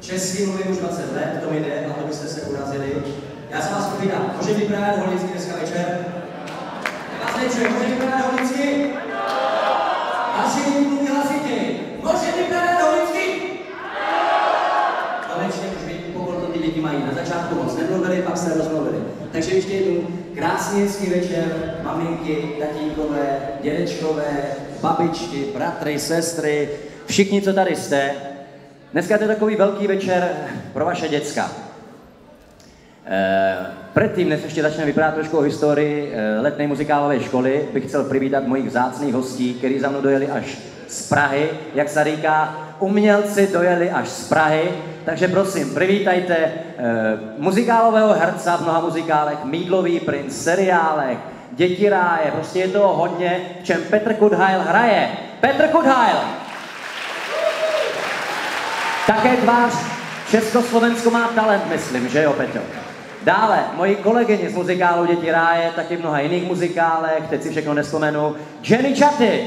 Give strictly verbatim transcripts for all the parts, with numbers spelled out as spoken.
Česky mluvím už dvacet let, to mi jde, a to byste se urazili. Já se vás povídám, může vyprávět holicky dneska večer? Já vás nečuji, může vyprávět holicky? Asi mluví hlasitěji. Může vyprávět holicky? Konečně už vidím, pokud to ty děti mají. Na začátku moc nemluvili, pak se rozmluvili. Takže ještě jednou, krásný hezký večer, maminky, tatínkové, dědečkové, babičky, bratry, sestry, všichni, co tady jste. Dneska je to takový velký večer pro vaše děcka. E, předtím, než ještě začneme vyprávět trošku o historii e, letné muzikálové školy, bych chtěl přivítat mojich vzácných hostí, kteří za mnou dojeli až z Prahy. Jak se říká, umělci dojeli až z Prahy. Takže prosím, přivítajte e, muzikálového herce v mnoha muzikálech, Mýdlový princ, seriálech, Děti ráje, prostě je toho hodně, v čem Petr Kudhajl hraje. Petr Kudhajl! Také tvář Československo má talent, myslím, že jo, Peťo? Dále, moji kolegyně z muzikálu Děti ráje, taky v mnoha jiných muzikálech, teď si všechno nespomenu, Jenny Chaty.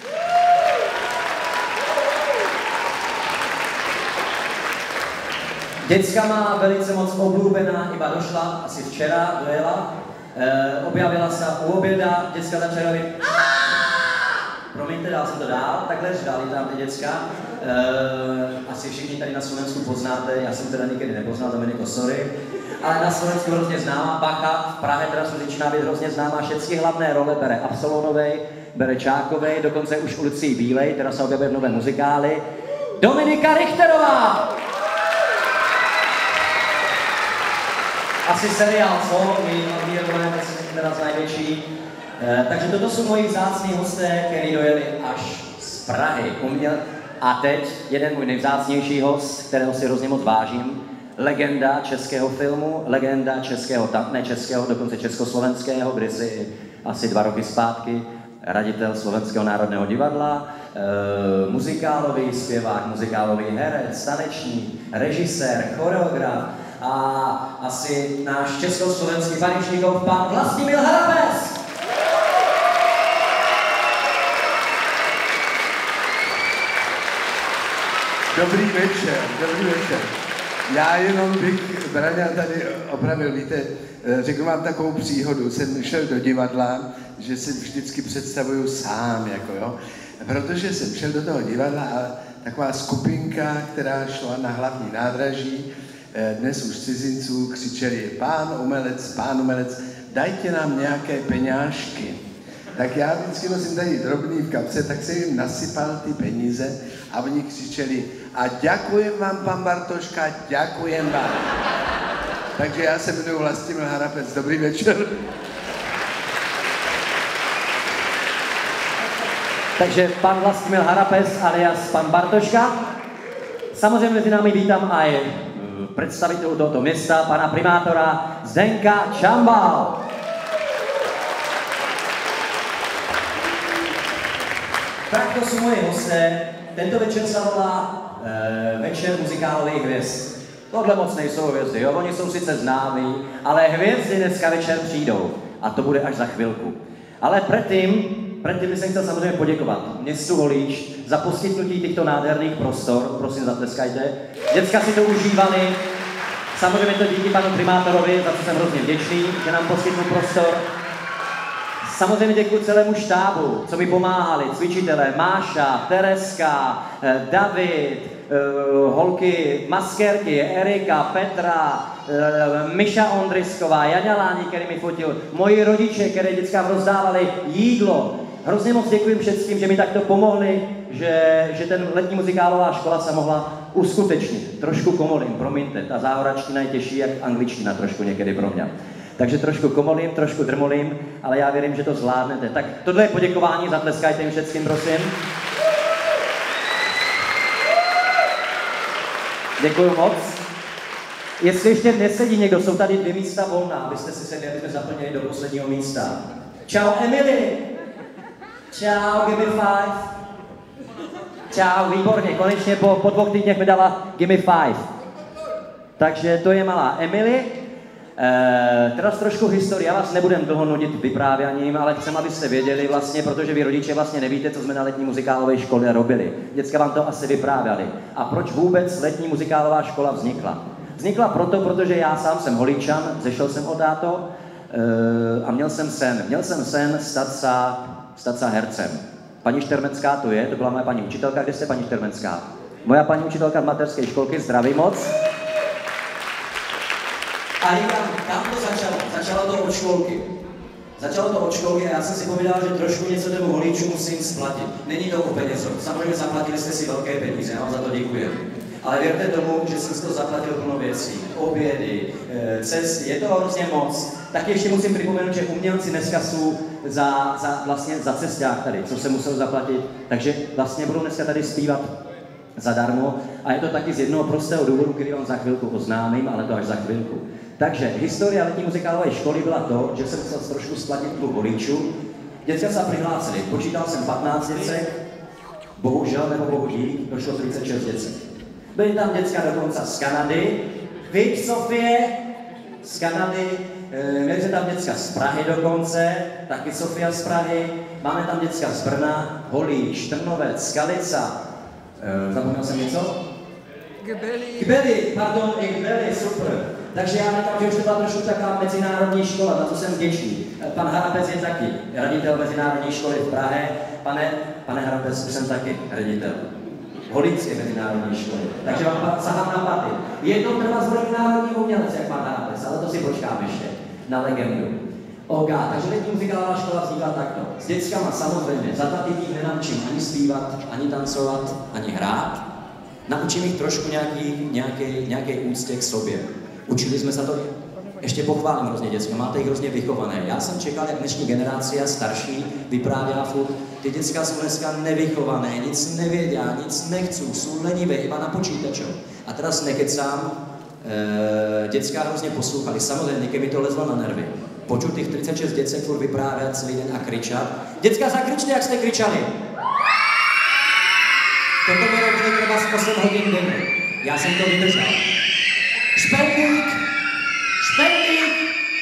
Děcka má velice moc oblíbená, iba došla, asi včera dojela, e, objavila se u oběda, děcka začala říct promiňte, dál jsem to dál, takhle řvali tam ty děcka. E, asi všichni tady na Slovensku poznáte, já jsem teda nikdy nepoznal, Dominiko, sorry. Ale na Slovensku hrozně známá, Bacha, v Prahe teda začíná být hrozně známá, všechny hlavné role bere Absolonovej, bere Čákovej, dokonce už ulicí Bílej, teda se objevuje v nové muzikály. Dominika Richterová! Asi seriál, co? My máme teda z největší. E, takže toto jsou moji vzácní hosté, kteří dojeli až z Prahy. Uměl. A teď jeden můj nejvzácnější host, kterého si hrozně moc vážím. Legenda českého filmu, legenda českého, ne českého, dokonce československého, kdysi asi dva roky zpátky, raditel Slovenského národného divadla, e, muzikálový zpěvák, muzikálový herec, tanečník, režisér, choreograf a asi náš československý paničníkov pan Vlastimil Harapes. Dobrý večer, dobrý večer. Já jenom bych Braňa tady opravil, víte, řeknu vám takovou příhodu. Jsem šel do divadla, že si vždycky představuju sám, jako jo. Protože jsem šel do toho divadla a taková skupinka, která šla na hlavní nádraží, dnes už cizinců, křičeli pán umelec, pán umelec, dajte nám nějaké peňážky. Tak já vždycky nosím tady drobný v kapse, tak jsem jim nasypal ty peníze a oni křičeli a děkujem vám, pan Bartoška, děkujem vám. Takže já se jmenuji Vlastimil Harapec, dobrý večer. Takže pan Vlastimil Harapec alias pan Bartoška. Samozřejmě mezi námi vítám aj představitelů tohoto města, pana primátora Zdenka Čambal. Tak to jsou moje hosté. Tento večer se volá e, Večer muzikálových hvězd. Tohle moc nejsou hvězdy, jo? Oni jsou sice známí, ale hvězdy dneska večer přijdou. A to bude až za chvilku. Ale předtím, předtím bych chtěl samozřejmě poděkovat městu Holíč za poskytnutí těchto nádherných prostor. Prosím, zatleskajte. Děcka si to užívali. Samozřejmě to díky panu primátorovi, za co jsem hrozně vděčný, že nám poskytnul prostor. Samozřejmě děkuji celému štábu, co mi pomáhali, cvičitelé, Máša, Tereska, David, holky Maskerky, Erika, Petra, Miša Ondrysková, Jaňa Láni, který mi fotil, moji rodiče, které děcka rozdávali jídlo. Hrozně moc děkuji všem, že mi takto pomohli, že, že ten letní muzikálová škola se mohla uskutečnit. Trošku komolím, promiňte, ta záhoračtina je těžší jak angličtina trošku někdy pro mě. Takže trošku komolím, trošku drmolím, ale já věřím, že to zvládnete. Tak tohle je poděkování, zatleskajte jim všem, prosím. Děkuju moc. Jestli ještě nesedí někdo, jsou tady dvě místa volná, abyste si sedli, abyste zaplnili do posledního místa. Čau Emily! Čau, give me five. Čau, výborně, konečně po, po dvou týdnech mi dala give me five. Takže to je malá Emily. E, teraz trošku historie, já vás nebudem dlouho nudit vyprávěním, ale chcem, abyste věděli vlastně, protože vy rodiče vlastně nevíte, co jsme na letní muzikálové škole robili. Děcka vám to asi vyprávěli. A proč vůbec letní muzikálová škola vznikla? Vznikla proto, protože já sám jsem Holíčan, zešel jsem od táto e, a měl jsem sen. Měl jsem sen stát se, stát se hercem. Paní Štermecká to je, to byla moje paní učitelka. Kde jste, paní Štermecká? Moja paní učitelka v mateřské školky, zdraví moc. A říkám, tam to začalo. Začalo to od školky. Začalo to od školky a já jsem si povídal, že trošku něco tomu Holíču musím splatit. Není to o penězích. Samozřejmě zaplatili jste si velké peníze, já vám za to děkuji. Ale věřte tomu, že jsem si to zaplatil plno věcí. Obědy, cesty, je to hrozně moc. Tak ještě musím připomenout, že umělci dneska jsou za, za, vlastně za cesták tady, co se musel zaplatit. Takže vlastně budou dneska tady zpívat zadarmo. A je to taky z jednoho prostého důvodu, který vám za chvilku oznámím, ale to až za chvilku. Takže historie letní muzikálové školy byla to, že jsem musel trošku splatit klub Holíčů. Děcka se přihlásili. Počítal jsem patnáct děcek, bohužel nebo bohu dík, došlo třicet šest děcek. Byly tam děcka dokonce z Kanady, viď Sofie, z Kanady, e, měli jsme tam děcka z Prahy dokonce, taky Sofia z Prahy, máme tam děcka z Brna, Holíč, Trnovec, Skalica, e, zapomněl jsem něco? Gbely. Gbely, pardon, i Gbely, super. Takže já nechám, že už to byla trošku taková mezinárodní škola, za to jsem vděčný. Pan Harapec je taky ředitel mezinárodní školy v Prahe. Pane, pane Harapec, už jsem taky ředitel Holícké mezinárodní školy. Takže vám sahám na paty. Je to pro vás národní umělec, jak pan Harapec, ale to si počkám ještě na legendu. OK, takže letní muzikálová škola vznikla takto. S dětskama samozřejmě, za dva týdny nenaučím ani zpívat, ani tancovat, ani hrát. Naučím jich trošku nějaký, nějaký, nějaký úctě k sobě. Učili jsme se to, ještě pochválím hrozně děcka, máte jich hrozně vychované. Já jsem čekal, jak dnešní generace a starší vyprávěla furt, ty děcka jsou dneska nevychované, nic nevěděl, nic nechcou, jsou lenivé, iba na počítaču. A teraz nekecám, e, děcka hrozně poslouchali, samozřejmě, někdy mi to lezlo na nervy. Počul těch třicet šest děcek furt vyprávět celý den a kričat. Děcka, zakričte, jak jste kričali! Toto mi robili třeba z osm hodin denně. Já jsem to vydržel. Špendlík! Špendlík!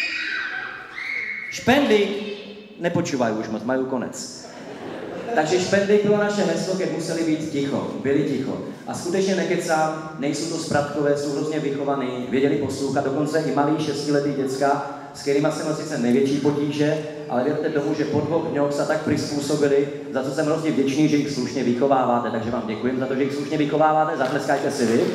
Špendlík! Nepočúvají už moc, mají konec. Takže špendlík bylo naše heslo, keď museli být ticho, byli ticho. A skutečně nekecám, nejsou to spratkové, jsou hrozně vychovaný, věděli poslouchat, dokonce i malí šestiletý děcka, s kterými jsem měl sice největší potíže, ale věřte tomu, že po dvou dňoch se tak přizpůsobili, za co jsem hrozně vděčný, že jich slušně vychováváte, takže vám děkuji za to, že jich slušně vychováváte, zatleskajte si vy.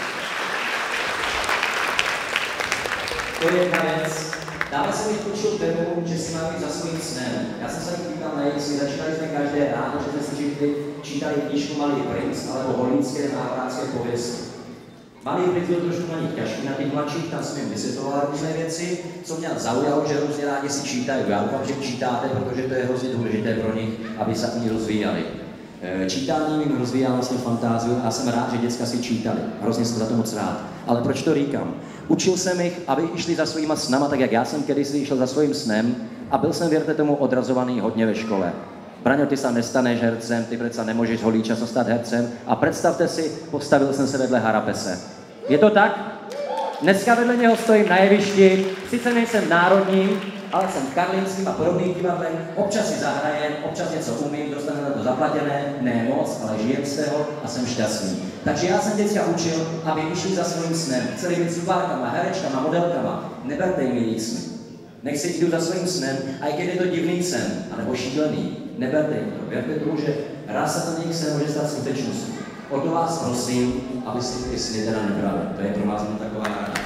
To je jedna věc. Dále jsem jich učil tému, že si mají za svým snem. Já jsem se jich týkal na jejich sny, začínali jsme každé ráno, že jsme si čítali knížku Malý princ, alebo holínské národské pověsti. Malý princ byl trošku na nich těžký, na těch mladších, tam jsem jim vysvětloval různé věci, co mě zaujalo, že hrozně rádi si čítají. Já doufám, že čítáte, protože to je hrozně důležité pro nich, aby se oni rozvíjali. Čítání jim rozvíjá vlastně fantázii a jsem rád, že děcka si čítali. Hrozně jsem za to moc rád. Ale proč to říkám? Učil jsem jich, aby išli za svýma snama, tak jak já jsem kdysi šel za svým snem a byl jsem, věřte tomu, odrazovaný hodně ve škole. Braňo, ty se nestaneš hercem, ty přece nemůžeš Holíča se stát hercem. A představte si, postavil jsem se vedle Harapese. Je to tak? Dneska vedle něho stojím na jevišti, sice nejsem národním, ale jsem v Karlínským a podobných divadlech, občas si zahrajem, občas něco umím, dostanu na to zaplatěné, ne moc, ale žijem z toho a jsem šťastný. Takže já jsem děcka učil, aby vyšli za svým snem, chceli být zubárkama, herečkama, modelkama, neberte jim jejich sny. Nech si jdu za svým snem, a i když je to divný sen, anebo šílený, neberte jim to. Věřte tomu, že raz se to jejich sen může stát skutečností. O to vás prosím, aby si ty sny teda nebrali. To je pro vás jen taková rada.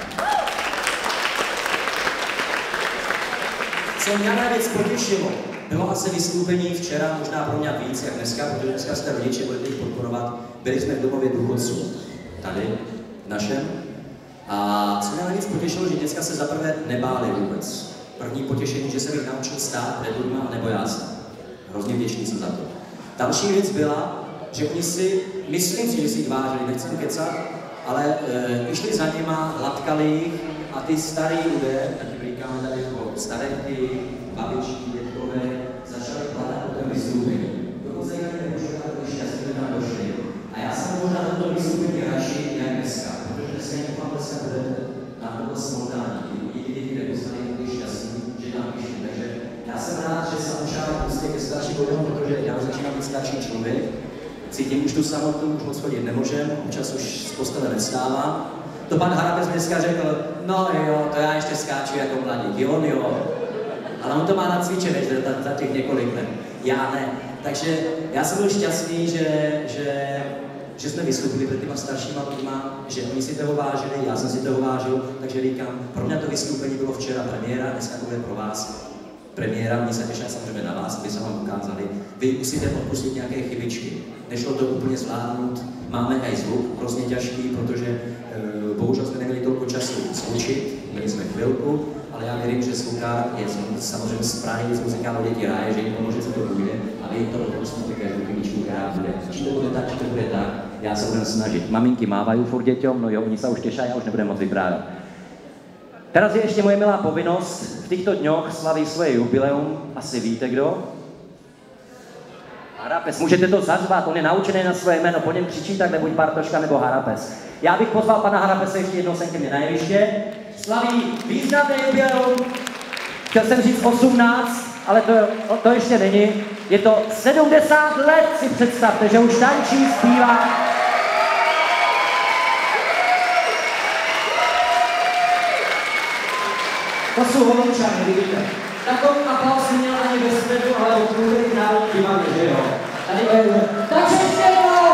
Co mě nejvíc potěšilo, bylo asi vystoupení včera, možná pro mě víc, jak dneska, protože dneska jste rodiče, budete jich podporovat. Byli jsme v domově důchodců, tady, v našem. A co mě nejvíc potěšilo, že děcka se zaprvé nebáli vůbec. První potěšení, že jsem jich naučil stát před lidma a nebojá se. Hrozně vděčný jsem za to. Další věc byla, že oni si, myslím si, že si jich vážili, nechci kecat, ale e, išli za nima, hladkali jich a ty starý lidé, taky říkáme tady jako starejky, babičky, dětkové, začali platat po tom vystoupení. Dokonce jinak nemůžeme tak šťastně, že tam došli. A já jsem možná na to vystoupení radši jak dneska, protože dneska někoho dneska budete na tohle smoltání. I ty děti být starší člověk. Cítím už tu samotu, už moc chodit nemůžem, občas už z postele nevstávám. To pan Harapes dneska řekl, no jo, to já ještě skáču jako mladík, jo, jo. Ale on to má nacvičené za, za těch několik let. Já ne. Takže já jsem byl šťastný, že, že, že jsme vystoupili před těma staršíma lidma, že oni si toho vážili, já jsem si toho vážil, takže říkám, pro mě to vystoupení bylo včera premiéra, dneska to bude pro vás premiéra, mě se těším samozřejmě na vás, aby se vám ukázali. Vy musíte odpustit nějaké chybičky. Nešlo to úplně zvládnout, máme i zvuk hrozně těžký, protože e, bohužel jsme neměli toliko času zvučit, měli jsme chvilku, ale já věřím, že zvukár je samozřejmě z Prahy, z muzikálu děti ráje, že jim pomůže, co to bude, a vy to odpustíte každou chybičku, která bude. Či to bude tak, či to bude tak, já se budem snažit. Maminky mávají furt děťom, no jo, oni se už těší, já už nebudem moc vyprávět. Teraz je ještě moje milá povinnost. V těchto dňoch slaví svoje jubileum. Asi víte kdo? Harapes. Můžete to zazvat, on je naučený na svoje jméno. Po něm křičí, tak nebuď Bartoška nebo Harapes. Já bych pozval pana Harapese ještě jednou sem ke mně na jeviště. Slaví významné jubileum. Chtěl jsem říct osmnáct, ale to, to ještě není. Je to sedmdesát let, si představte, že už tančí, zpívá. To jsou Holoučany, vidíte. Takový aplaus měl ani ve středu, ale o průběh národní divadě, že jo? Tady je takže ještě jednou!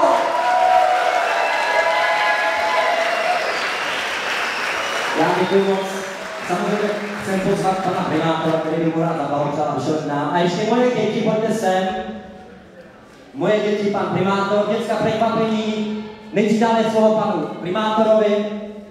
Já děkuji moc. Samozřejmě chcem pozvat pana primátora, který by mu rád zablahopřál a vyšel k nám. A ještě moje děti, pojďte sem. Moje děti, pan primátor, dětská překvapení. Nejdřív dáme slovo panu primátorovi.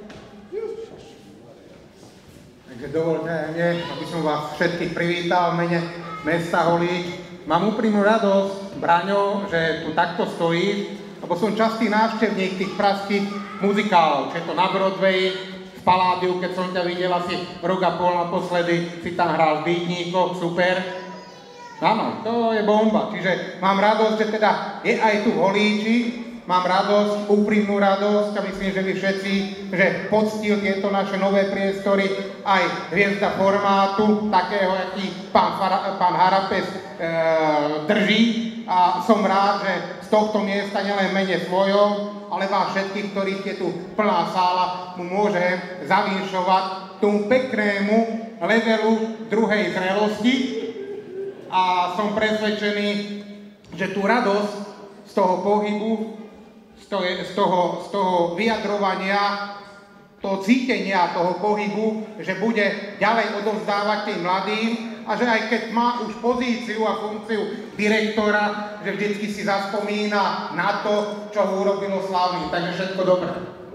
Dovolte mne, aby som vás všetkých privítal v mene mesta Holíč. Mám úprimnú radosť, Braňo, že tu takto stojíš, lebo som častý návštevník tých pražských muzikálov. Či je to na Broadwayi, v Paládiu, keď som ťa videl asi rok a pol naposledy, si tam hral v Bytníkoch, super. Áno, to je bomba. Čiže mám radosť, že teda je aj tu v Holíči. Mám radosť, úprimnú radosť a myslím, že vy všetci, že poctil tieto naše nové priestory aj hviezda formátu, takého, aký pán, pán Harapes e, drží. A som rád, že z tohto miesta nielen mene svojom, ale vás všetkých, ktorých je tu plná sála, mu môžem zavinšovať tomu peknému levelu druhej zrelosti. A som presvedčený, že tú radosť z toho pohybu, z toho, z toho vyjadrovania, toho cítenia, toho pohybu, že bude ďalej odovzdávať tým mladým a že aj keď má už pozíciu a funkciu direktora, že vždycky si zaspomína na to, čo ho urobilo slávnym. Takže všetko dobré.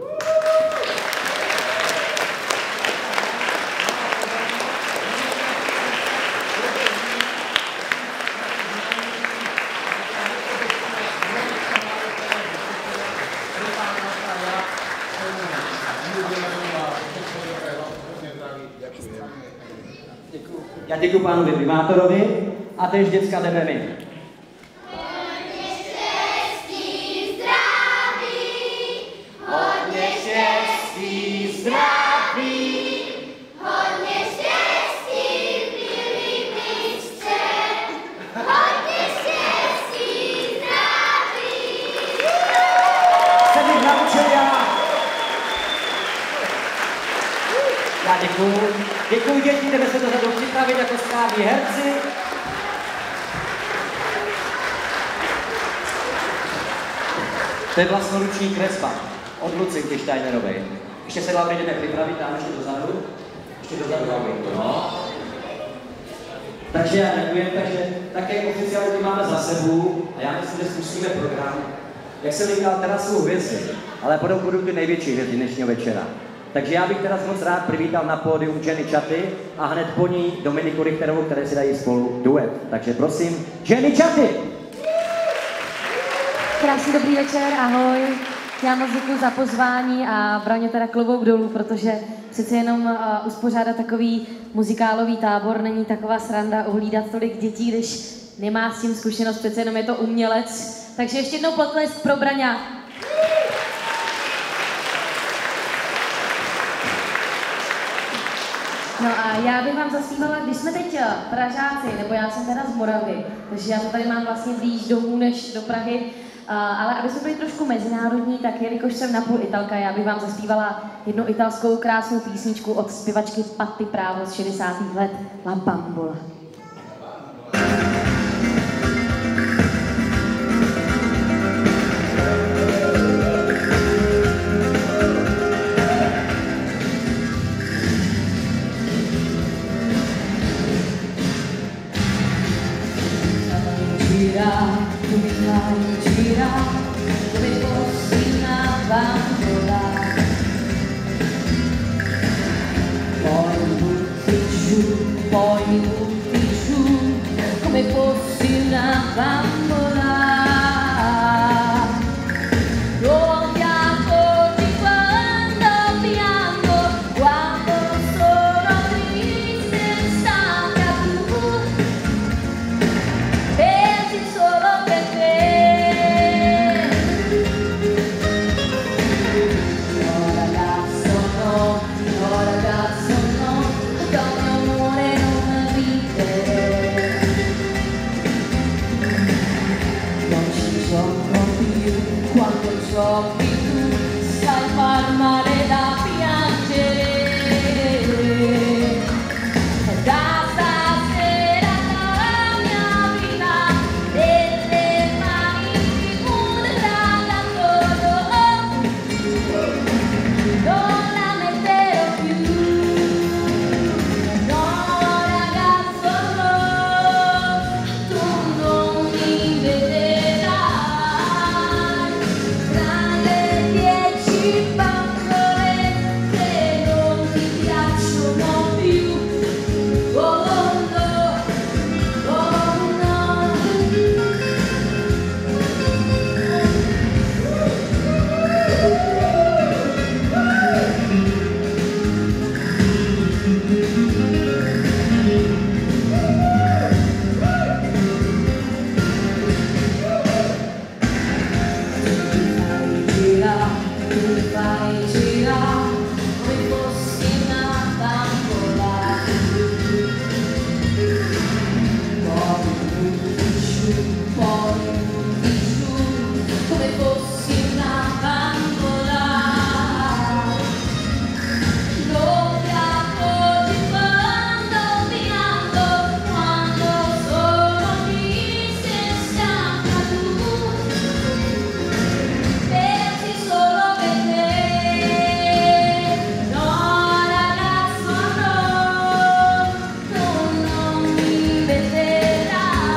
Já děkuji pánovi primátorovi a též děcka jdeme my. Hodně štěstí, zdraví, hodně štěstí, zdraví, hodně štěstí, milý mistře, hodně štěstí, zdraví. Jsem jich naučil já. Já děkuji. Děkuji děti, jdeme se dozadu připravit jako správní herci. To je vlastnoruční kresba od Lucinky Steinerové. Ještě se Lauri jdeme připravit, dáme ještě dozadu. Ještě dozadu, Lauri. No. Takže já děkuji, takže také oficiálně máme za sebou a já myslím, že spustíme program. Jak jsem říkal, teda jsou hvězdy, ale potom budou ty největší hvězdy dnešního večera. Takže já bych teraz moc rád přivítal na pódium Jenny Chaty a hned po ní Dominiku Richterovou, které si dají spolu duet. Takže prosím, Jenny Chaty! Krásný dobrý večer, ahoj. Já moc děkuji za pozvání a Braně teda klobouk dolů, protože přece jenom uh, uspořádat takový muzikálový tábor není taková sranda uhlídat tolik dětí, když nemá s tím zkušenost, přece jenom je to umělec. Takže ještě jednou potlesk pro Braňa. No a já bych vám zaspívala, když jsme teď Pražáci, nebo já jsem teda z Moravy, takže já to tady mám vlastně blíž domů než do Prahy, uh, ale aby jsme byli trošku mezinárodní, tak jelikož jsem napůl Italka, já bych vám zaspívala jednu italskou krásnou písničku od zpěvačky Patti Pravo z šedesátých let, La Bambola. Tu mi fai girare come fossi una bambola, poi mi butti giù, poi mi butti giù come fossi una bambola. Non ti accorgi quando piango, quando sono triste e stanca tu, pensi solo per te. No ragazzo no, no ragazzo no, con mio amore non vivere. Non ci gioco più, quando giochi tu sai far male da piangere. Da stasera la mia vita nelle mani di un ragazzo, non la metterò più. No ragazzo no, tu non mi vedrai tra le dieci bambole che non ti piacciono più. Oh no, oh no. Tu mi fai girare come fossi una bambola, poi mi butti giù, poi mi butti giù come fossi una bambola. Non ti accorgi quando piango, quando sono triste e stanca tu, pensi solo per te. No ragazzo no, tu non mi vedrai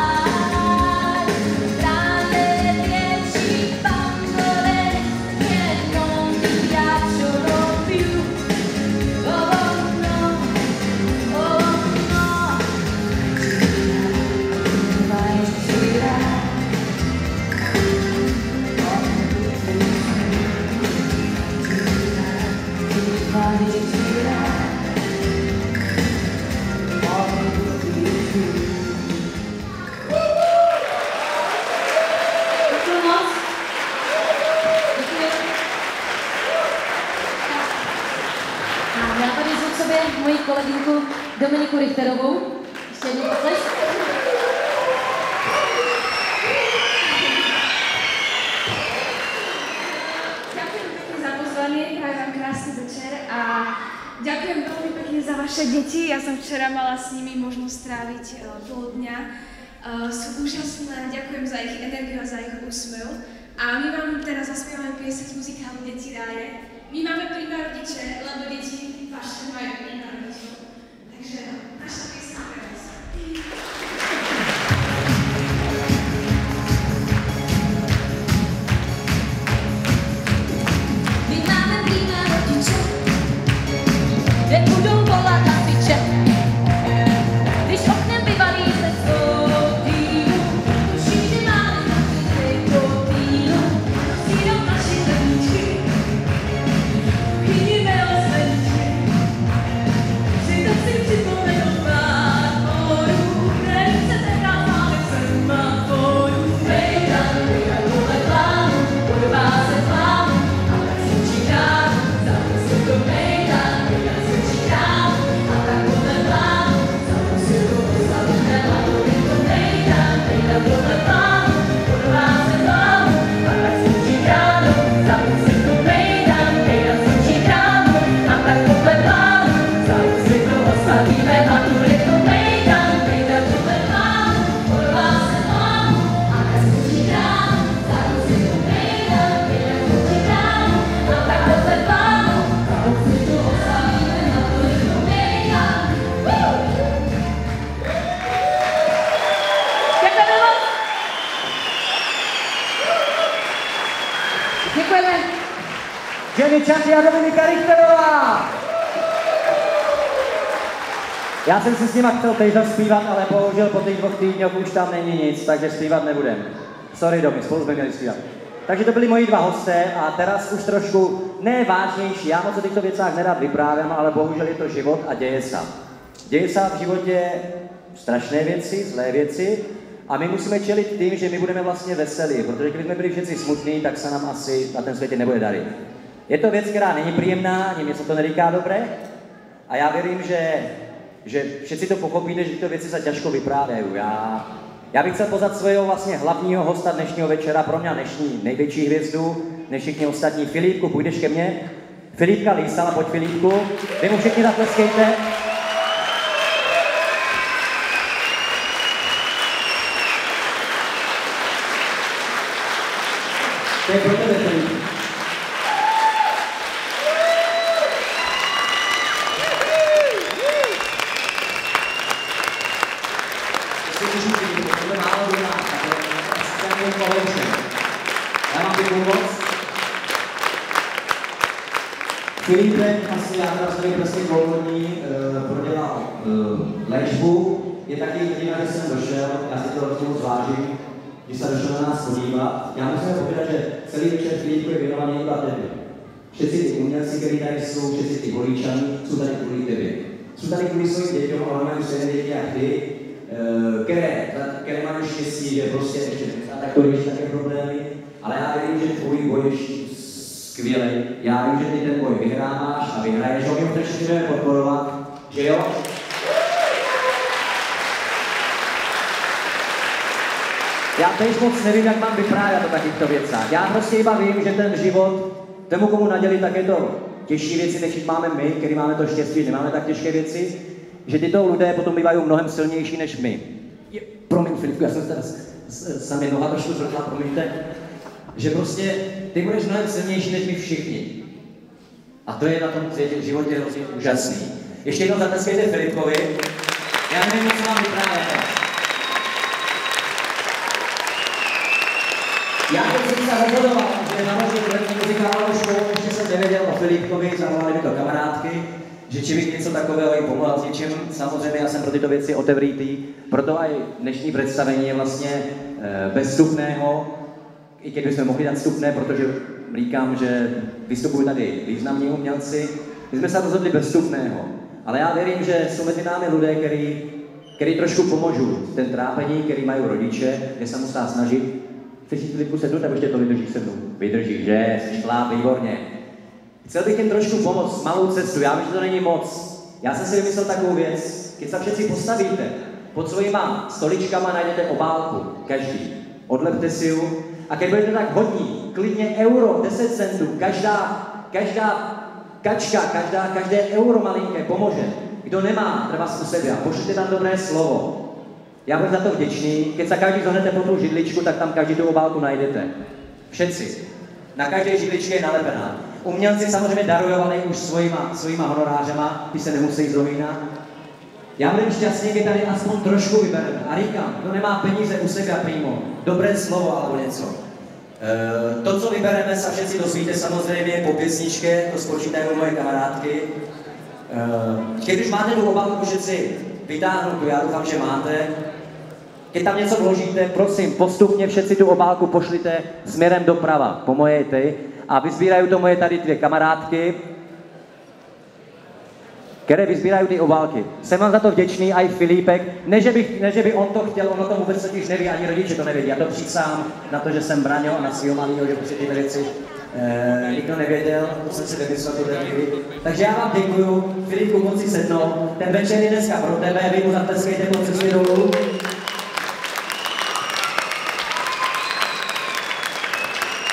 tra le dieci bambole che non ti piacciono più. Oh no, oh no. Mi fai girare, mi fai girare, poi mi butti giù. Děkuji moc. Děkuji. A já tady zvu k sobě moji kolegyňku Dominiku Richterovou. Ještě jednou potlesk. Ďakujem pekne za pozvanie, prajem vám krásny večer a ďakujem veľmi pekne za vaše deti. Ja som včera mala s nimi možnosť stráviť uh, pol dňa. Uh, sú úžasné, ďakujem za ich energiu a za ich úsmev. A my vám teraz zaspievame pieseň z muzikálu Deti ráje. My máme príjma rodiče, lebo deti vaše majú príjma rodičov. Takže naša pieseň pre vás. My máme prima rodiče, kde budou volat na piče. Když oknem vyvalí se svou týmu, tuší, že máme nachytej kopínu. Přijdou naši rodiči, chybíme o svenči. Přitom si připomenou pár morů, kde se tehdy máme v semaforu. Mejdan, mejdan, podle plánu, podobá se plánu, a tak svičí dál, zále se do mejdan, mejdan svičí dál, a tak Stavíme maturitu mejdan, mejdan tuhle mám, porvá se mám, a bez kuří dám, za ruzitu mejdan, mejdan kuří dám, a tak tuhle mám, maturitu oslavíme maturitu mejdan. Děkujeme moc! Děkujeme. Jenny Čanty a Dominika Richterová! Já jsem si s nima chtěl teď zaspívat, ale bohužel po těch dvou týdnech už tam není nic, takže zpívat nebudem. Sorry, Domi, spolu jsme měli zpívat. Takže to byli moji dva hosté a teraz už trošku nevážnější. Já moc o těchto věcách nerad vyprávím, ale bohužel je to život a děje se. Děje se v životě strašné věci, zlé věci a my musíme čelit tím, že my budeme vlastně veselí, protože kdybychom byli všichni smutní, tak se nám asi na ten světě nebude darit. Je to věc, která není příjemná, ani mě se to neříká dobré a já věřím, že, že všichni to pochopíte, že tyto věci se těžko vyprávějí. Já, já bych chtěl pozvat svého vlastně hlavního hosta dnešního večera, pro mě dnešní největší hvězdu, než všichni ostatní. Filipku, půjdeš ke mně? Filipka Lísala, pojď Filipku, vy mu všichni zatleskejte. To je pro tebe, Filip. Já mám děkuju moc. Filipek asi já teda jsem prostě dlouhodní uh, prodělal uh, léčbu. Je taky jediná, že jsem došel, já si to rozhodnu zvážím, když se došel na nás podívat. Já musím povědět, že celý večer Filipku je věnovaný iba tebe. Všetci ty umělci, kteří tady jsou, všetci ty holíčani, jsou tady kvůli tebe. Jsou tady kvůli svým dětem, ale mají stejné děti jak ty, uh, které, které mají štěstí, že prostě ještě tak to řeší také problémy. Ale já vím, že tvůj boj je skvělý. Já vím, že ty ten boj vyhráváš a vyhraješ, ho my ho všichni budeme podporovat, že jo? Já teď moc nevím, jak mám vyprávět o takovýchto věcách. Já prostě iba vím, že ten život, tomu komu nadělí, tak je to těžší věci, než máme my, který máme to štěstí, že nemáme tak těžké věci, že tyto lidé potom bývají mnohem silnější než my. Je, promiň, Filipku, já jsem teda sami noha trošku zvrtla, promiňte, že prostě ty budeš mnohem silnější než my všichni. A to je na tom světě, životě hrozně úžasný. Ještě jednou zatleskejte Filipkovi. Já nevím, co vám vyprávěte. Já teď jsem se rozhodoval, že naložit letní muzikálovou školu, ještě jsem nevěděl o Filipkovi, zavolali mi to kamarádky, že či bych něco takového jim pomohl s něčím. Samozřejmě já jsem pro tyto věci otevřítý, proto i dnešní představení je vlastně e, bez vstupného, i když bychom mohli dát vstupné, protože říkám, že vystupují tady významní umělci. My jsme se rozhodli bez vstupného, ale já věřím, že jsou mezi námi lidé, který, který trošku pomůžou ten trápení, který mají rodiče, kde se musí snažit. Chceš si Filipku sednout, nebo ještě to vydržíš se mnou? Vydržíš, že? Jsi šláp, výborně. Chtěl bych jim trošku pomoct, malou cestu, já vím, že to není moc. Já jsem si vymyslel takovou věc, když se všetci postavíte, pod svýma stoličkama najdete obálku, každý. Odlepte si ju a když budete tak hodní, klidně euro, deset centů, každá, každá kačka, každá, každé euro malinké pomůže. Kdo nemá, treba u sebe a pošlete tam dobré slovo. Já budu za to vděčný, když se každý zohnete po tu židličku, tak tam každý tu obálku najdete. Všetci. Na každé židličce je nalepená. Umělci samozřejmě darujovali už svojima, svojima honorářema, ty se nemusí zohýnat. Já budu šťastný, když tady aspoň trošku vybereme. A říkám, kdo nemá peníze u sebe přímo, dobré slovo alebo něco. E, to, co vybereme, se všetci dozvíte samozřejmě po pěsničce, to spočítají moje kamarádky. E, když máte tu obálku všetci vytáhnutou, já doufám, že máte. Když tam něco vložíte, prosím, postupně všetci tu obálku pošlite směrem doprava, po mojej ty, a vyzbírají to moje tady dvě kamarádky, které vyzbírají ty obálky. Jsem vám za to vděčný, i Filipek. Ne, že, bych, ne, že by on to chtěl, ono to vůbec totiž neví, ani rodiče to nevědí. Já to přísám na to, že jsem Braňo a na svého malého, že prostě tyhle věci eh, nikdo nevěděl, to jsem si vymyslel tyhle chvíli. Takže já vám děkuju, Filipku, moc si sednout. Ten večer je dneska pro tebe, vy mu zatleskejte po cestě dolů.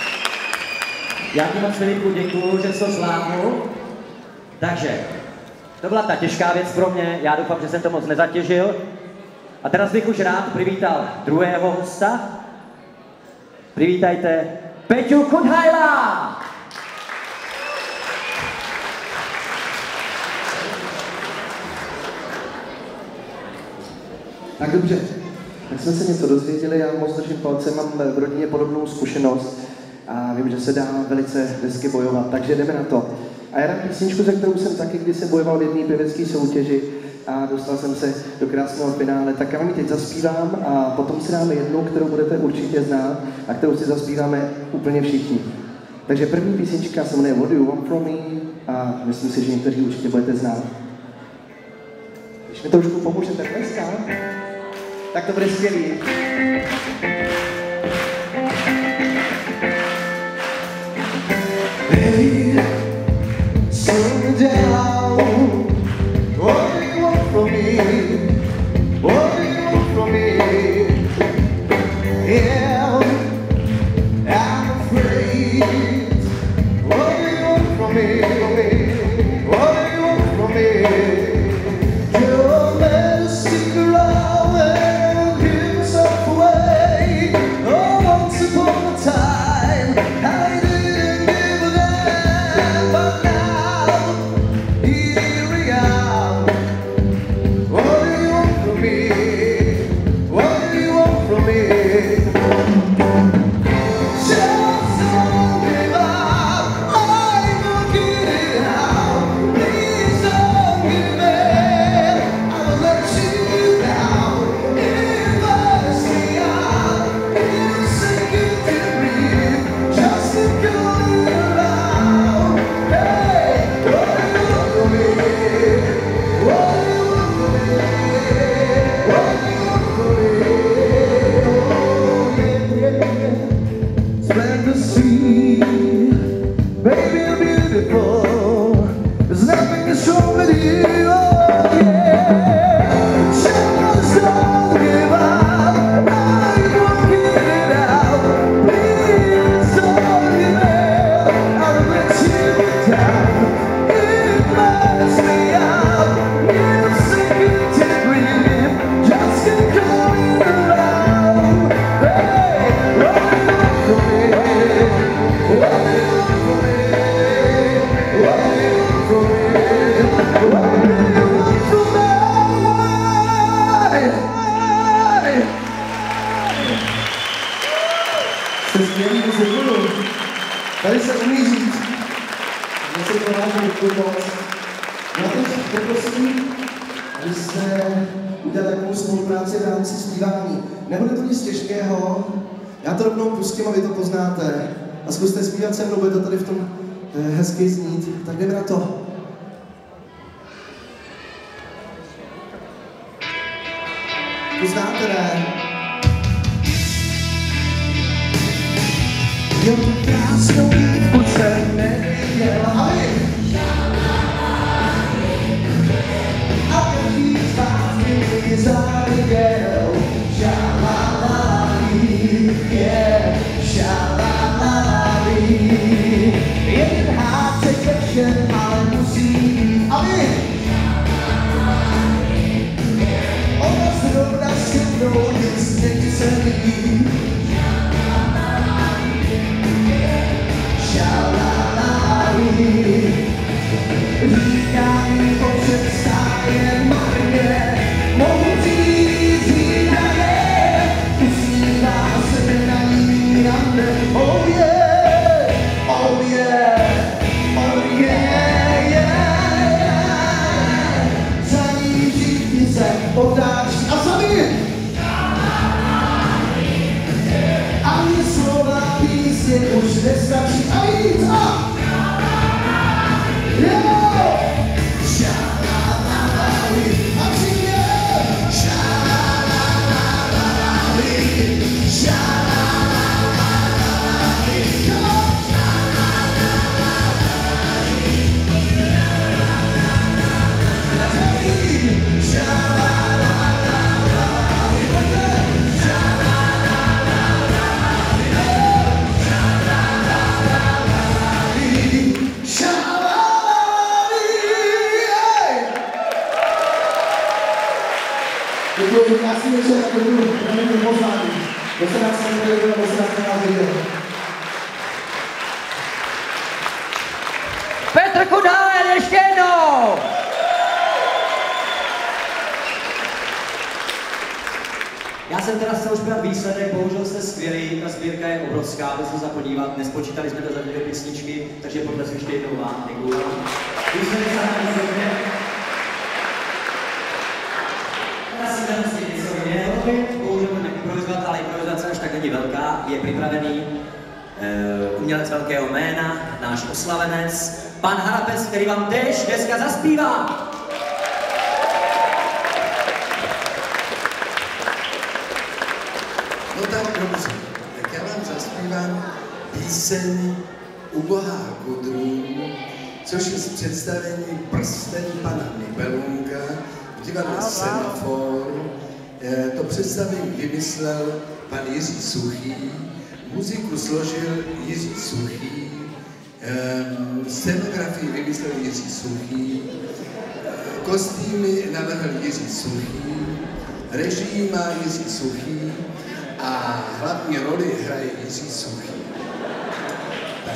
Já ti moc, Filipku, děkuju, že jsi to zvládnul. Takže, To byla ta těžká věc pro mě, já doufám, že jsem to moc nezatěžil. A teraz bych už rád přivítal druhého hosta. Přivítajte Peťu Kudhajla! Tak dobře, tak jsme se něco dozvěděli, já moc držím palce, mám v rodině podobnou zkušenost a vím, že se dá velice hezky bojovat, takže jdeme na to. A já dám písničku, za kterou jsem taky kdysi bojoval v jedné pěvecké soutěži a dostal jsem se do krásného finále, tak já vám ji teď zaspívám a potom si dáme jednu, kterou budete určitě znát a kterou si zaspíváme úplně všichni. Takže první písnička se jmenuje What Do You Want From Me a myslím si, že někteří určitě budete znát. Když mi trošku pomůžete dneska, tak to bude skvělý. Hey, slow down. What do you want from me? What do you want from me? Yeah, I'm afraid. What do you want from me? What do you want from me? Tady se umí říct, že se to váží pomoc. Já teď poprosím, abyste udělali takovou spolupráci v rámci zpívání. Nebude to nic těžkého, já to rovnou pustím a vy to poznáte. A zkuste zpívat se mnou, bude to tady v tom eh, hezky znít. Tak jdeme na to. To znáte, ne? Jo, tu krásnou dívku jsem neviděla. A každý z vás mě záviděl. Šalalali, je, šalalali. Jeden háček večer, ale musí být. A vy? Ona zrovna se mnou nic nechce mít. Říká mi to představě marně, mohu říct jiné, usmívá se na ní rande. Oh yeah, oh yeah, oh yeah, yeah. Za ní všichni se otáčí a sami. Ani slova písně už nestačí a víc a la Děkuji, krásný večer a děkuji velmi pozvání. Do se nás nevěděl, do se nás nevěděl. Petr Kudál, ještě jednou! Já jsem teda chtěl už brát výsledek, bohužel jste skvělí, ta sbírka je obrovská, abyste se zapodívat, nespočítali jsme to za dvě písničky, takže potlesu ještě jednou vám, děkuju. Výsledek za námi dobře. Já si dám si něco jiného, bohužel to neimprovizovat, ale improvizace až tak není velká, je připravený uh, umělec velkého jména, náš oslavenec, pan Harapec, který vám též dneska zaspívá. No tak dobře, tak já vám zaspívám píseň Ubohá Gudrun, což je z představení Prsten pana Nibelunga v divadle Semafor. To představení vymyslel pan Jiří Suchý, muziku složil Jiří Suchý, scenografii vymyslel Jiří Suchý, kostýmy navrhl Jiří Suchý, režii má Jiří Suchý a hlavní roli hraje Jiří Suchý. Tak.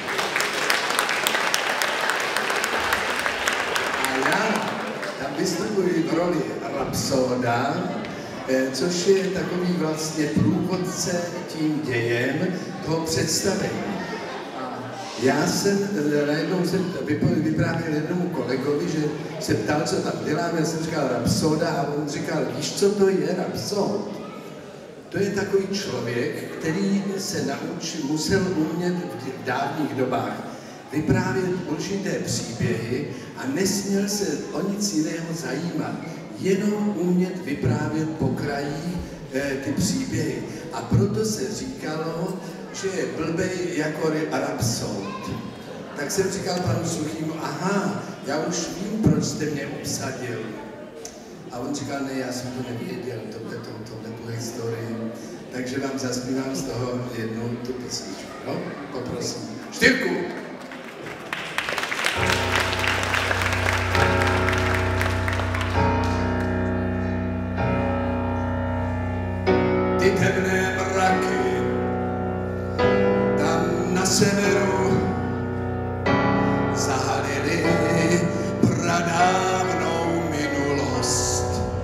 A já tam vystupuji v roli Rapsoda, což je takový vlastně průvodce tím dějem toho představení. Já jsem najednou jsem vyprávěl jednomu kolegovi, že se ptal, co tam děláme, já jsem říkal Rapsoda a on říkal, víš, co to je Rapsod? To je takový člověk, který se naučil, musel umět v dávných dobách vyprávět určité příběhy a nesměl se o nic jiného zajímat, jenom umět vyprávět po krajích e, ty příběhy. A proto se říkalo, že je blbej jako Rapsod. Tak jsem říkal panu Suchýmu, aha, já už vím, proč jste mě obsadil. A on říkal, ne, já jsem to nevěděl, tohle, to, tohle tu historii. Takže vám zaspívám z toho jednu tu písničku, no? Poprosím. Štyrku! Ty temné mraky, tam na severu, zahalily pradávnou minulost.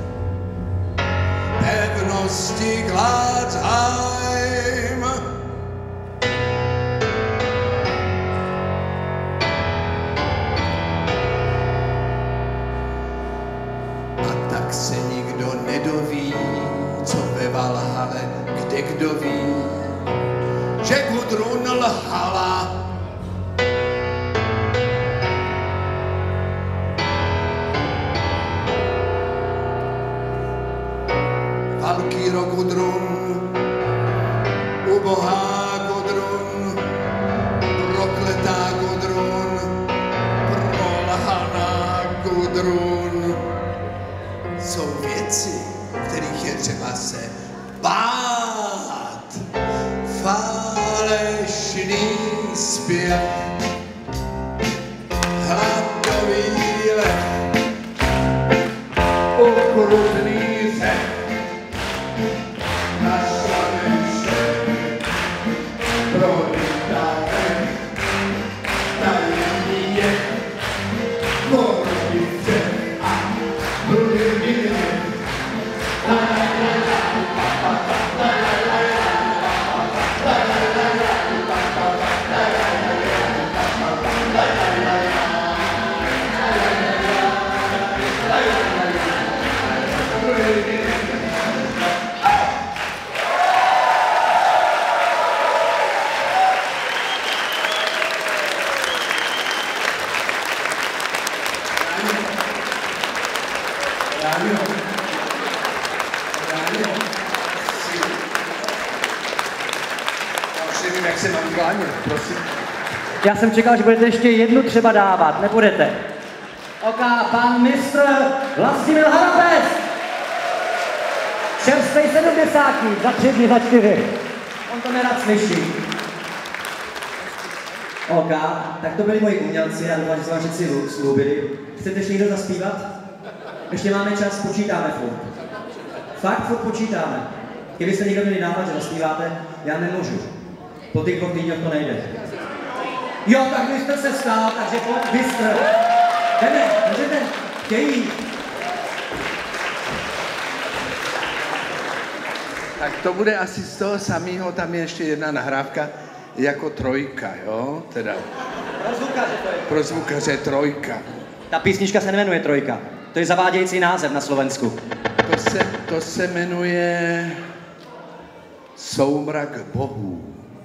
Pevnosti Gladsheim. A tak se nikdo nedoví, co ve Valhale, kde kdo ví, že Gudrun lhala. Valkýro Gudrun, ubohá Gudrun, prokletá Gudrun, prolhaná Gudrun. Jsou věci, kterých je třeba se bát. Falešný zpěv, hladový lev, okrutný řek. Já jsem čekal, že budete ještě jednu třeba dávat, nebudete. Oka, pan mistr Vlastimil Harapec. Čerstvej sedmdesátník, za tři dny, za čtyři. On to nerad slyší. Oka, tak to byli moji umělci, já doufám, že se vám všichni slúbili. Chcete ještě někdo zaspívat? Ještě máme čas, počítáme furt. Fakt furt počítáme. Kdybyste někdo měli nápad, že zaspíváte, já nemůžu. Po těch dvou týdnech to nejde. Jo, tak vy jste se stál, takže pojď, vy jste. Jdeme, můžete, chtějí. Tak to bude asi z toho samého, tam je ještě jedna nahrávka jako trojka, jo? Teda. Pro zvukaře to je. Pro zvukaře trojka. Ta písnička se nemenuje Trojka. To je zavádějící název na Slovensku. To se, to se jmenuje Soumrak bohů.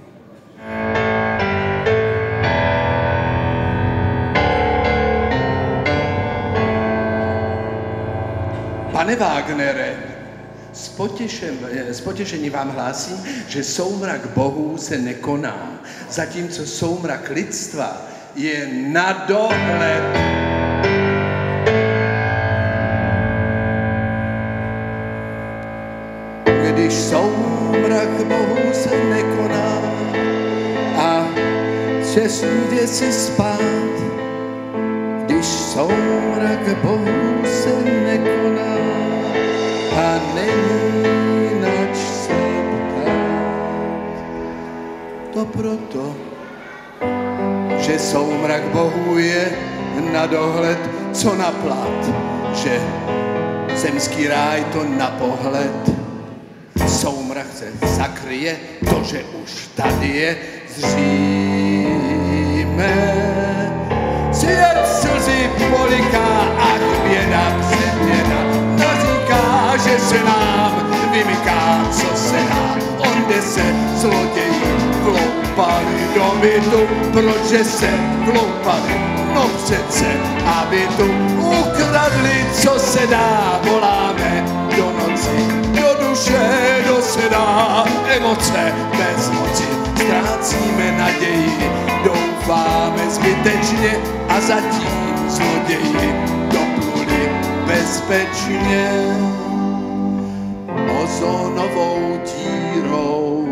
Pane Wagnere, s, potěšem, s potěšením vám hlásím, že soumrak bohů se nekoná, zatímco soumrak lidstva je na dohled. Když soumrak bohů se nekoná a čestný jde si spát, když soumrak bohů se nekoná a není nač se ptát. To proto, že soumrak bohů je na dohled, co na plat, že zemský ráj to na pohled. Soumrak se zakryje, to, že už tady je, zřejmě. Svět slzy poliká a běda předěda, naříká, že se nám vymyká, co se dá. Onde se zloději vloupali do bytu, proč se vloupali? No přece, aby tu ukradli, co se dá, voláme do noci, do duše dosedá emoce bez moci. Ztrácíme naději, doufáme zbytečně a zatím zloději dopluli bezpečně ozonovou dírou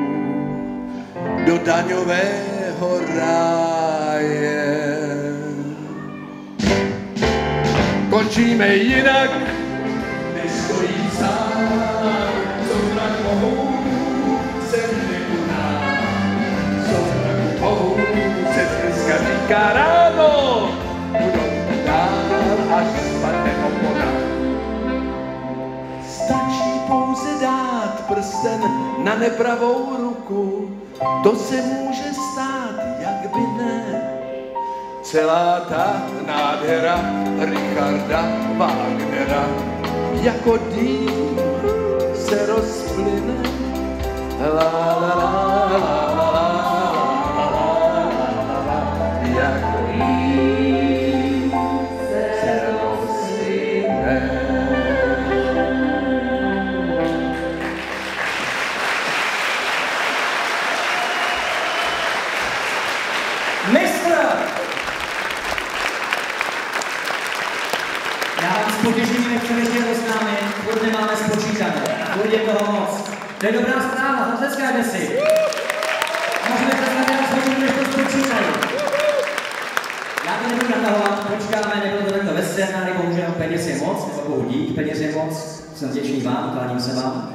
do daňového ráje. Končíme jinak, než stojí sám, soumrak bohů se nekoná. Soumrak bohů se dneska říká ráno, budou dál, až spadne opona. Stačí pouze dát prsten na nepravou ruku, to se může stát, jak by ne. Celá ta nádhera Richarda Wagnera jako dým se rozplyne. La la la la la la, jako dým se rozplyne. Mistr! Já vám s potěšením nechci ještě oznámit, furt nemáme spočítané, furt je toho moc. To je dobrá zpráva, zatleskajte si. Můžeme představit na spočítku, než to spočítají. Já to nebudu natahovat, počkáme, nebudu to takto ve scénáři, bohužel peněz je moc, nebo bohu dík, peněz je moc. Jsem vděčný vám, kláním se vám.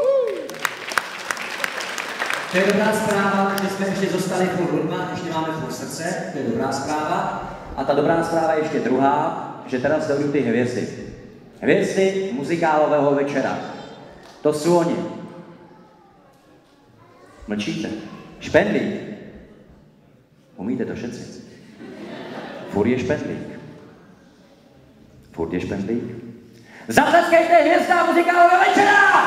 To je dobrá zpráva, že jsme ještě zostali půl hudba, ještě máme půl srdce, to je dobrá zpráva. A ta dobrá zpráva je ještě druhá, že teda dojdu ty hvězdy. Hvězdy muzikálového večera. To jsou oni. Mlčíte. Špendlík. Umíte to všetci? Furt je špendlík. Furt je špendlík. Zatleskejte hvězda muzikálového večera!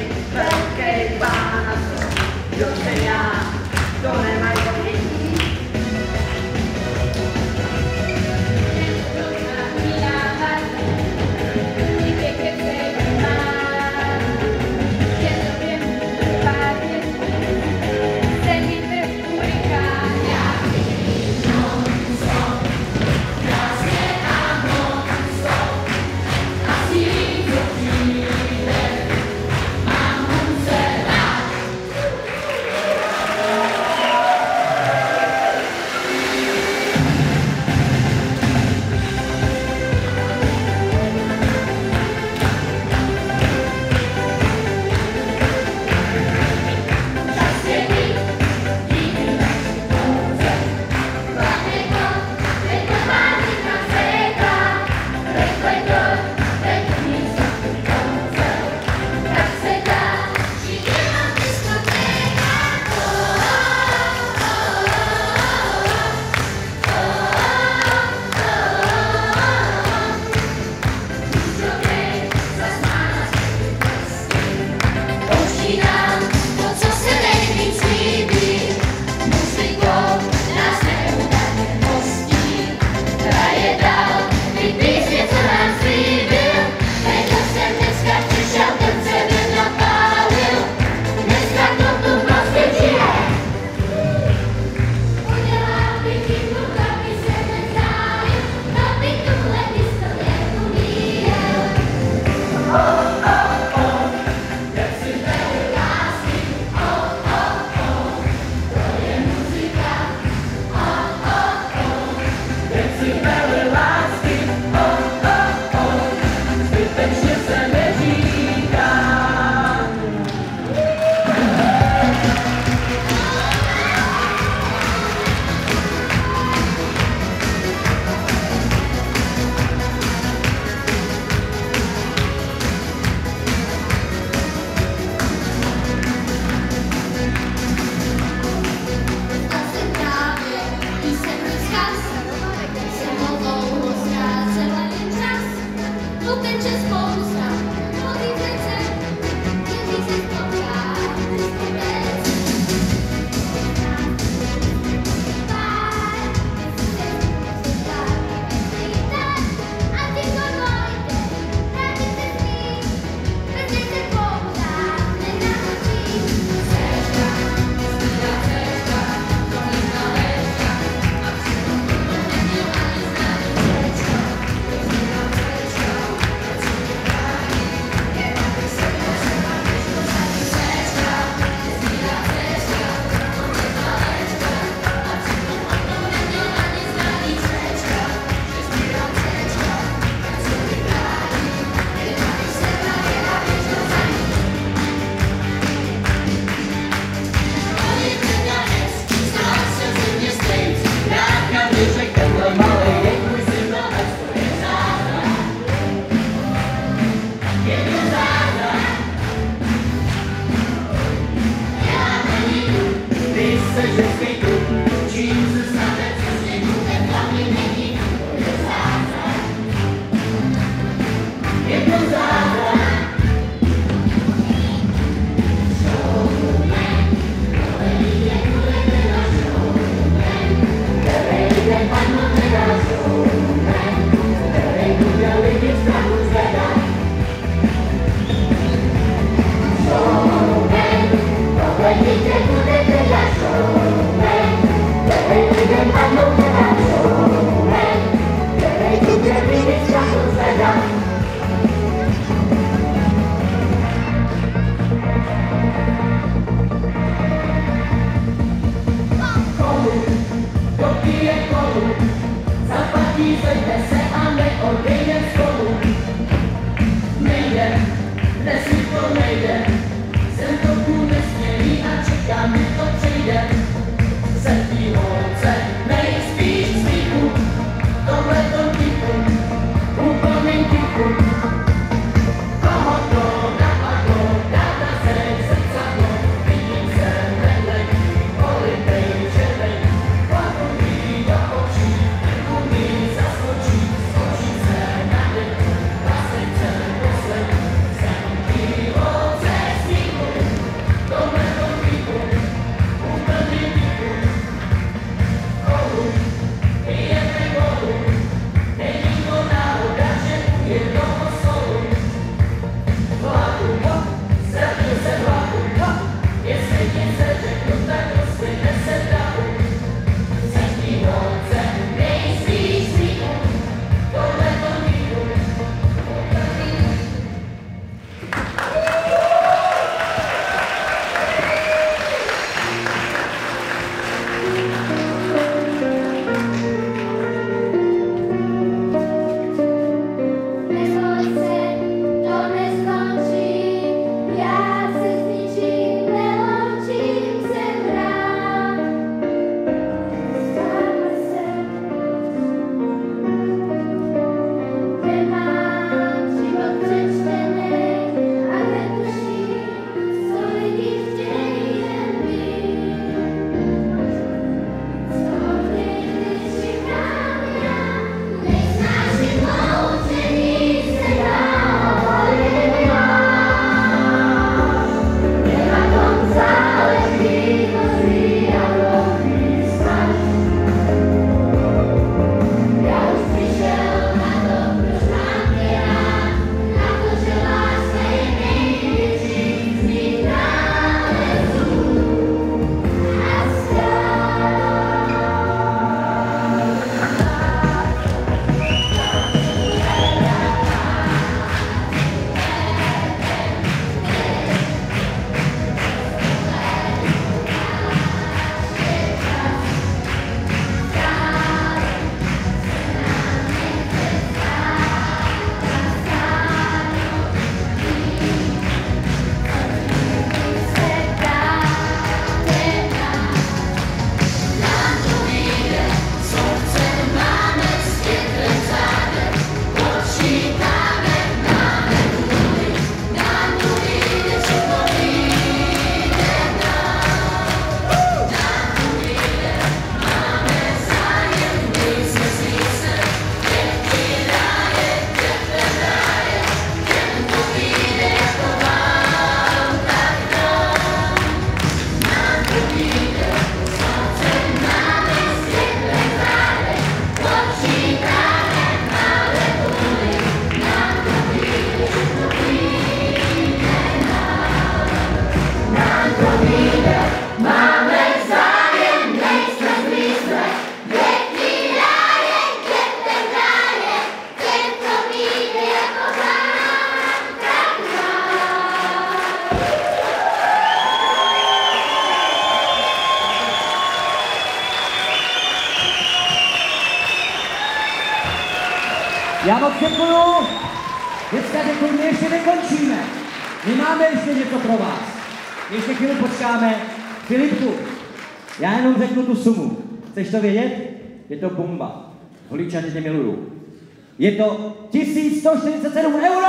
velký pán a to, kdo jsem já, to nemají povětí. Oh, oh, oh, jak si Já moc děkuju. Dneska děkuju, my ještě nekončíme. My máme ještě něco pro vás. Ještě chvíli počkáme. Filipku, já jenom řeknu tu sumu. Chceš to vědět? Je to bomba. Holíčani tě miluju. Je to tisíc sto čtyřicet sedm euro!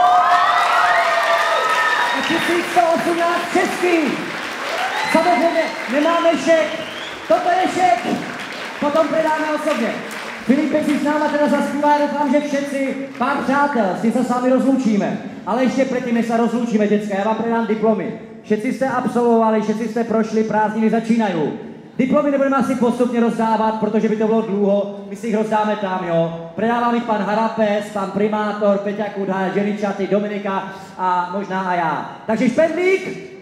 A tisíc sto osmnáct český! Samozřejmě nemáme šek. Toto je šek. Potom předáme osobně. Filipek si s náma teda zaspívá, doufám, že všetci, pár přátel, s tím se s vámi rozloučíme. Ale ještě předtím, než se rozloučíme, děcka, já vám předám diplomy. Všetci jste absolvovali, všetci jste prošli, prázdniny začínají. Diplomy nebudeme asi postupně rozdávat, protože by to bylo dlouho, my si jich rozdáme tam, jo. Předávám jich pan Harapes, pan primátor, Peťa Kudha, Jenny Čaty, Dominika a možná a já. Takže špendlík!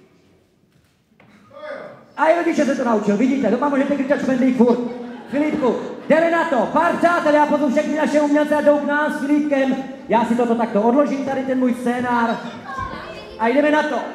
A i rodiče se to naučil, vidíte, doma můžete kričet špendlík furt. Filipku, jdeme na to, pár přátel, já pozvu všechny naše umělce a jdou k nás s Filipkem. Já si toto takto odložím, tady ten můj scénár. A jdeme na to.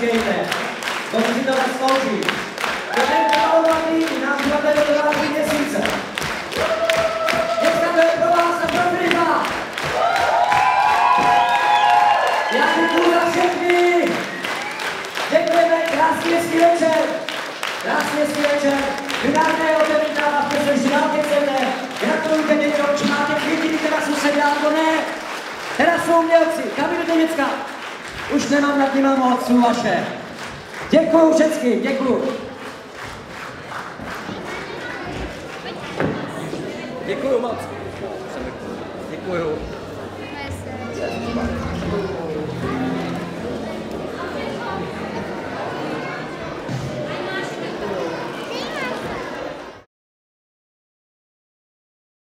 neříkejte. To si to zaslouží. To ten kalovaný nám bude trvat tři měsíce. Dneska to je pro vás a pro Filipa. Já děkuju za všechny. Děkujeme, krásný hezký večer. Krásný hezký večer. Vydárné otevřítá vás, protože si dál chcete. Gratulujte děti, či máte květiny, teda jsou se dál, to ne. Teda jsou umělci, kam jdete děcka? Už nemám nad nima moc, jsou vaše. Děkuju všecky, děkuju. Děkuju moc. Děkuju.